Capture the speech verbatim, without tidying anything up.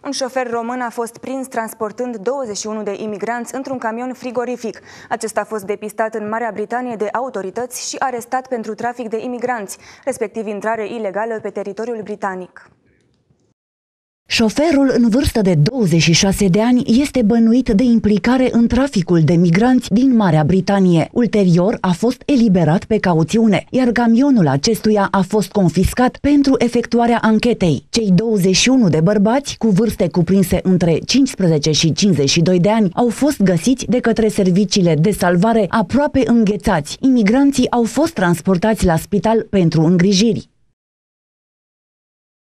Un șofer român a fost prins transportând douăzeci și unu de imigranți într-un camion frigorific. Acesta a fost depistat în Marea Britanie de autorități și arestat pentru trafic de imigranți, respectiv intrare ilegală pe teritoriul britanic. Șoferul, în vârstă de douăzeci și șase de ani, este bănuit de implicare în traficul de migranți din Marea Britanie. Ulterior a fost eliberat pe cauțiune, iar camionul acestuia a fost confiscat pentru efectuarea anchetei. Cei douăzeci și unu de bărbați, cu vârste cuprinse între cincisprezece și cincizeci și doi de ani, au fost găsiți de către serviciile de salvare aproape înghețați. Imigranții au fost transportați la spital pentru îngrijiri.